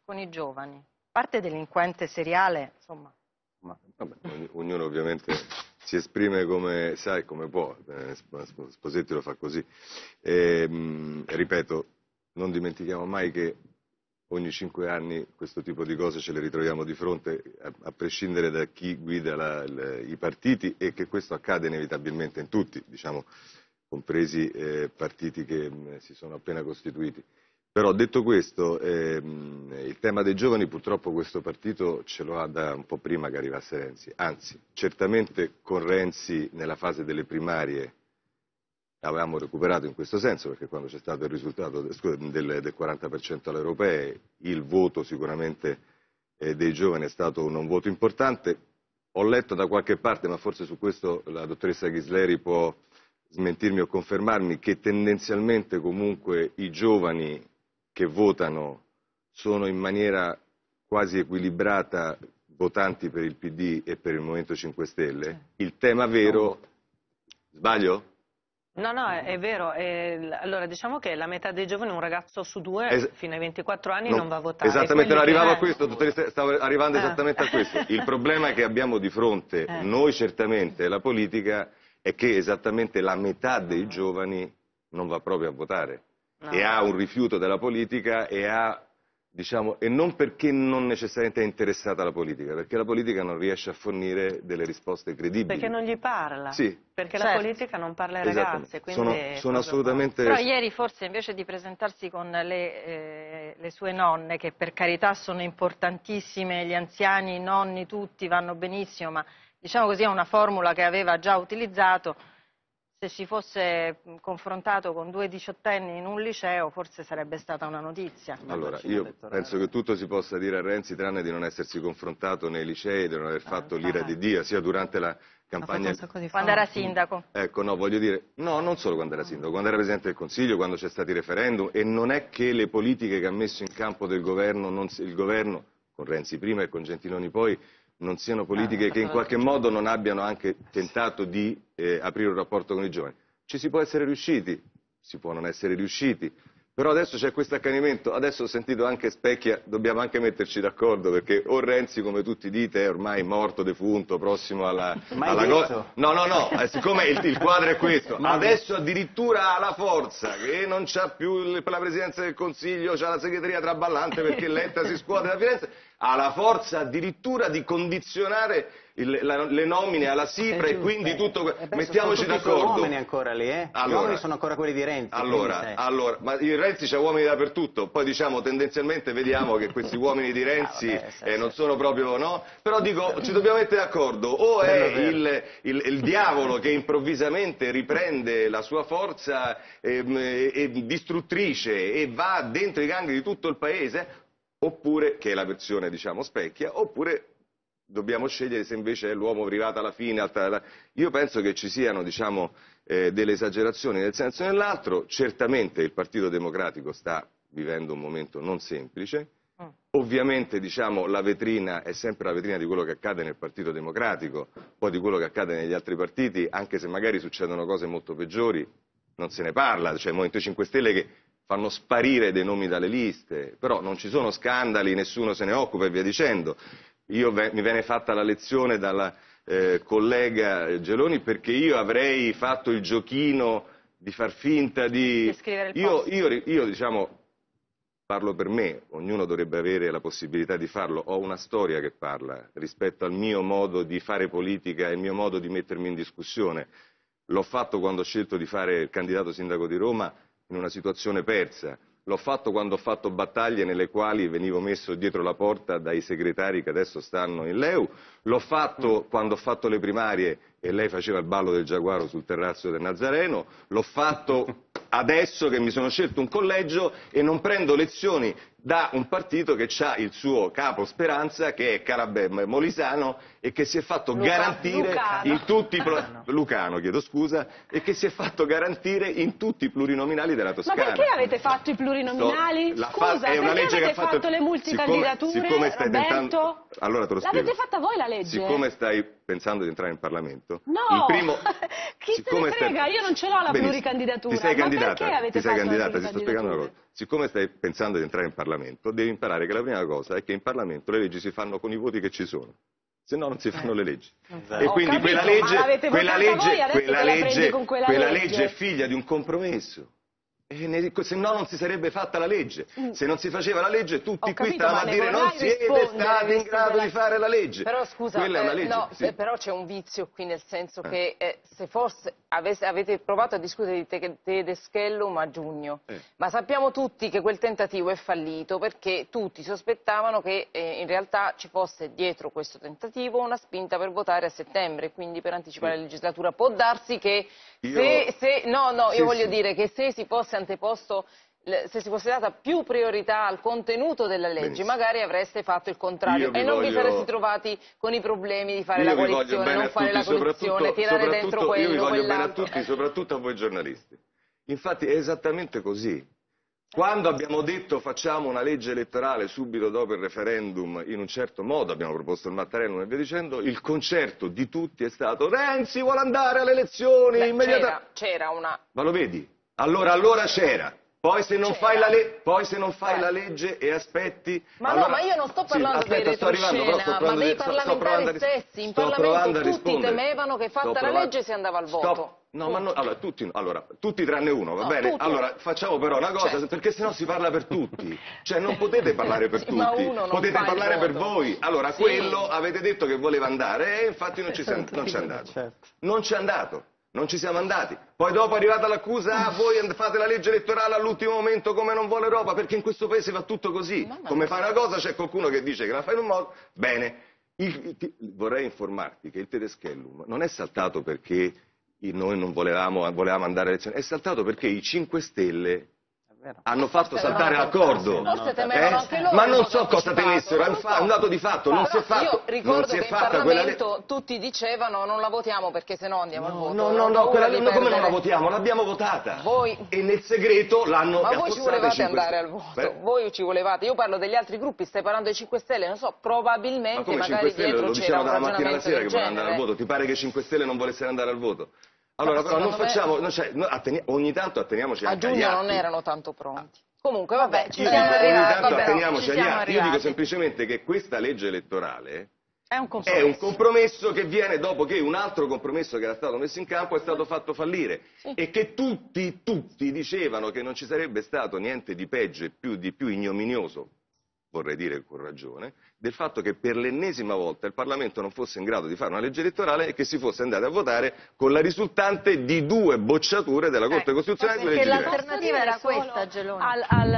con i giovani? A parte delinquente seriale, insomma. Ma, vabbè, ognuno ovviamente si esprime come sa e come può, Sposetti lo fa così. Ripeto, non dimentichiamo mai che ogni 5 anni questo tipo di cose ce le ritroviamo di fronte, a prescindere da chi guida i partiti, e che questo accade inevitabilmente in tutti, diciamo, compresi partiti che si sono appena costituiti. Però detto questo, il tema dei giovani purtroppo questo partito ce lo ha da un po' prima che arrivasse Renzi, anzi certamente con Renzi nella fase delle primarie avevamo recuperato in questo senso, perché quando c'è stato il risultato del 40% alle europee, il voto sicuramente dei giovani è stato un voto importante. Ho letto da qualche parte, ma forse su questo la dottoressa Ghisleri può smentirmi o confermarmi, che tendenzialmente comunque i giovani che votano sono in maniera quasi equilibrata votanti per il PD e per il Movimento 5 Stelle. Il tema vero... Sbaglio? No, no, è vero. Allora, diciamo che la metà dei giovani, un ragazzo su due, fino ai 24 anni non va a votare. Esattamente, non arrivavo a questo, stavo arrivando esattamente a questo. Il problema che abbiamo di fronte, noi certamente, la politica, è che esattamente la metà dei giovani non va proprio a votare. No. E ha un rifiuto della politica e ha, diciamo, e non perché non necessariamente è interessata alla politica, perché la politica non riesce a fornire delle risposte credibili. Perché non gli parla, sì, perché la politica non parla ai ragazzi. Sono assolutamente... Però ieri forse invece di presentarsi con le sue nonne, che per carità sono importantissime, gli anziani, i nonni, tutti vanno benissimo, ma diciamo così è una formula che aveva già utilizzato. Se si fosse confrontato con 2 diciottenni in un liceo forse sarebbe stata una notizia. Allora, io penso che tutto si possa dire a Renzi tranne di non essersi confrontato nei licei, di non aver fatto l'ira di Dio, sia durante la campagna... Quando era sindaco. Ecco, no, voglio dire, no, non solo quando era sindaco, quando era Presidente del Consiglio, quando c'è stato il referendum, e non è che le politiche che ha messo in campo del governo, il governo, con Renzi prima e con Gentiloni poi, non siano politiche che in qualche modo non abbiano anche tentato di aprire un rapporto con i giovani. Ci si può essere riusciti, si può non essere riusciti, però adesso c'è questo accanimento, adesso ho sentito anche Specchia, dobbiamo anche metterci d'accordo, perché o Renzi, come tutti dite, è ormai morto, defunto, prossimo alla cosa... No, siccome il quadro è questo, adesso addirittura ha la forza, che non c'ha più la Presidenza del Consiglio, c'ha la segreteria traballante perché Letta si scuote da Firenze, ha la forza addirittura di condizionare le nomine alla Sipra e quindi tutto... Mettiamoci d'accordo. Sono uomini ancora lì, Allora, gli uomini sono ancora quelli di Renzi. Allora, ma il Renzi c'ha uomini dappertutto, poi diciamo tendenzialmente vediamo che questi uomini di Renzi non sono proprio, no? Però dico, ci dobbiamo mettere d'accordo, o è il diavolo che improvvisamente riprende la sua forza distruttrice e va dentro i gangli di tutto il paese, oppure, che è la versione diciamo Specchia, oppure dobbiamo scegliere se invece è l'uomo privato alla fine. Io penso che ci siano diciamo, delle esagerazioni nel senso e nell'altro. Certamente il Partito Democratico sta vivendo un momento non semplice, ovviamente diciamo, la vetrina è sempre la vetrina di quello che accade nel Partito Democratico, poi di quello che accade negli altri partiti, anche se magari succedono cose molto peggiori, non se ne parla, c'è il Movimento 5 Stelle che fanno sparire dei nomi dalle liste, però non ci sono scandali, nessuno se ne occupa e via dicendo. Mi viene fatta la lezione dalla collega Geloni perché io avrei fatto il giochino di far finta di... Io diciamo, parlo per me, ognuno dovrebbe avere la possibilità di farlo, ho una storia che parla rispetto al mio modo di fare politica e il mio modo di mettermi in discussione. L'ho fatto quando ho scelto di fare il candidato sindaco di Roma in una situazione persa. L'ho fatto quando ho fatto battaglie nelle quali venivo messo dietro la porta dai segretari che adesso stanno in Leu. L'ho fatto quando ho fatto le primarie e lei faceva il ballo del giaguaro sul terrazzo del Nazareno. L'ho fatto adesso che mi sono scelto un collegio e non prendo lezioni da un partito che ha il suo capo Speranza, che è Carabè Molisano, e che si è fatto garantire in tutti Lucano, chiedo scusa, e che si è fatto garantire in tutti i plurinominali della Toscana. Ma perché avete fatto i plurinominali? Scusa, è una perché legge avete che ha fatto le multicandidature? Siccome stai tentando... Allora te lo spiego. L'avete fatta voi la legge? Siccome stai pensando di entrare in Parlamento, no, il primo... chi se ne frega, io non ce l'ho la pluricandidatura. Ti sei candidata, ma perché avete fatto la ti sto spiegando una cosa. siccome stai pensando di entrare in Parlamento, devi imparare che la prima cosa è che in Parlamento le leggi si fanno con i voti che ci sono. Se no non si fanno le leggi. E quindi quella legge è figlia di un compromesso. Se no non si sarebbe fatta la legge. Se non si faceva la legge tutti qui stavamo a dire non siete stati in grado di fare la legge. Però scusa, quella è una legge. No, sì. Però c'è un vizio qui, nel senso che se forse avete provato a discutere di Tedeschellum a giugno, ma sappiamo tutti che quel tentativo è fallito perché tutti sospettavano che in realtà ci fosse dietro questo tentativo una spinta per votare a settembre, quindi per anticipare la legislatura. Può darsi che io voglio dire che se si fosse anteposto, se si fosse data più priorità al contenuto della legge, magari avreste fatto il contrario e non vi sareste trovati con i problemi di fare la coalizione, non fare la coalizione, tirare dentro quello, io vi voglio bene a quell'altro. tutti, soprattutto a voi giornalisti. Infatti è esattamente così. Quando abbiamo detto facciamo una legge elettorale subito dopo il referendum in un certo modo, abbiamo proposto il Mattarellum e via dicendo, il concerto di tutti è stato Renzi vuole andare alle elezioni immediatamente. C'era una... Ma lo vedi? Allora c'era. Poi se non fai la legge e aspetti... Ma allora... no, ma io non sto parlando dei retroscena, ma dei parlamentari stessi. In Parlamento tutti temevano che fatta la legge si andava al voto. No, ma tutti tranne uno, va bene? Tutti. Allora, facciamo però una cosa, perché sennò si parla per tutti. Cioè, non potete parlare per tutti, ma uno non potete fa parlare il per voto. voi. Allora, quello avete detto che voleva andare e infatti non c'è andato. Certo. Non c'è andato. Non ci siamo andati. Poi dopo è arrivata l'accusa, voi fate la legge elettorale all'ultimo momento come non vuole Europa, perché in questo paese va tutto così. Come fai una cosa c'è qualcuno che dice che la fai in un modo, bene. Vorrei informarti che il Tedeschellum non è saltato perché noi non volevamo andare alle elezioni, è saltato perché i 5 Stelle hanno fatto saltare l'accordo. Ma non so cosa temessero, è un dato di fatto, non si è fatto. Io ricordo che in Parlamento tutti dicevano non la votiamo perché sennò andiamo al voto. No, come non la votiamo? L'abbiamo votata. E nel segreto l'hanno Ma voi ci volevate 5 andare al voto, voi ci volevate. Io parlo degli altri gruppi, stai parlando dei 5 Stelle, non so, probabilmente magari dietro c'era un ragionamento del genere. Ti pare che 5 Stelle non volessero andare al voto? Allora però non facciamo, ogni tanto atteniamoci anche agli atti. A giugno non erano tanto pronti. Comunque vabbè, ci siamo arrivati. Ogni tanto atteniamoci agli atti. Io dico semplicemente che questa legge elettorale è un compromesso che viene dopo che un altro compromesso che era stato messo in campo è stato fatto fallire e che tutti dicevano che non ci sarebbe stato niente di peggio e di più ignominioso, vorrei dire con ragione, del fatto che per l'ennesima volta il Parlamento non fosse in grado di fare una legge elettorale e che si fosse andati a votare con la risultante di 2 bocciature della Corte Costituzionale. Perché l'alternativa era questa, Geloni.